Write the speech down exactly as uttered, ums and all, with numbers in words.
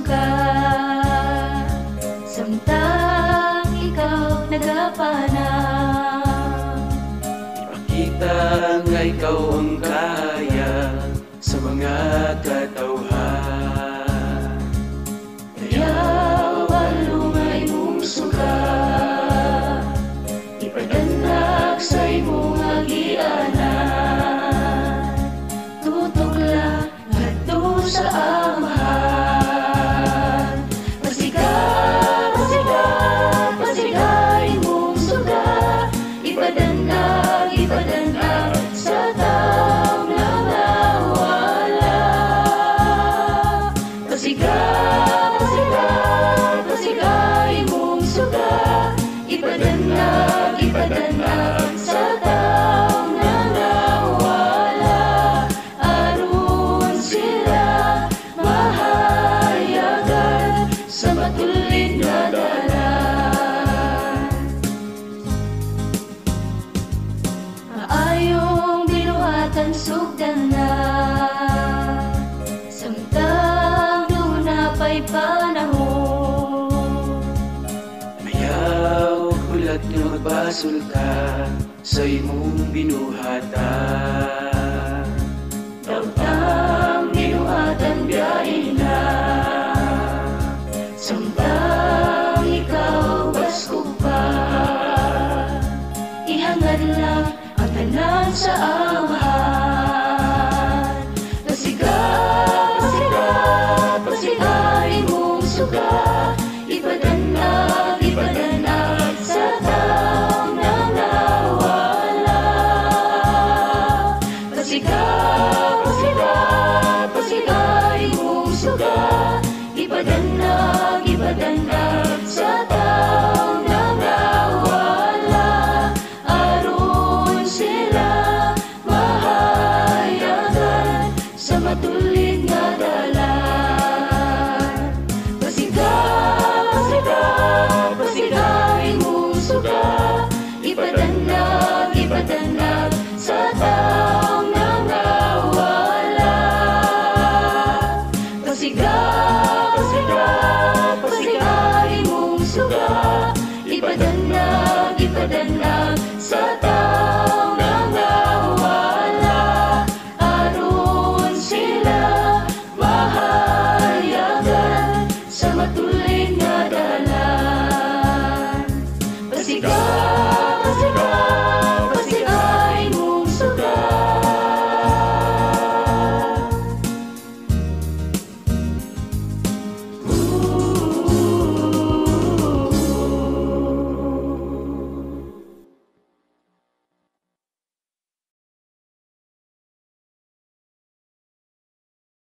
suka, samtang ikaw nagapanang. Ipakita nga ikaw ang kaya sa mga katawhan. Dayaw alungay mong suka, ipadanag sa imong agianan. Tutugla ngadto sa amahan. Pasiga, pasiga, pasiga imong suga, ipadanag, ipadanag sa taong nangawala. Pasiga, pasiga, pasiga imong suga, ipadanag, ipadanag sa taong nangawala. Aron sila mahayagan sa matulid na dalan. Maayong binuhatan sugdan na, samtang dunapay panahon. Mayaw kulat nga magbasol ka sa imong binuhatan. Dautang binuhatan biyahe na, samtang ikaw baskog pa. Ihangad lang ang tanan sa amahan. Pasiga, pasiga, pasiga imong suga, ipadanag, ipadanag sa taong nangawala. Pasiga, pasiga, pasiga imong suga, ipadanag, ipadanag sa taong nangawala. Aron sila mahayagan sa matulid nga dalan. Pasiga, pasiga, pasiga imong suga, ipadanag, ipadanag sa taong nangawala. Pasiga, pasiga, pasiga imong suga, ipadanag, ipadanag sa taong nangawala. Aron sila mahayagan sa matulid nga dalan. Pasiga,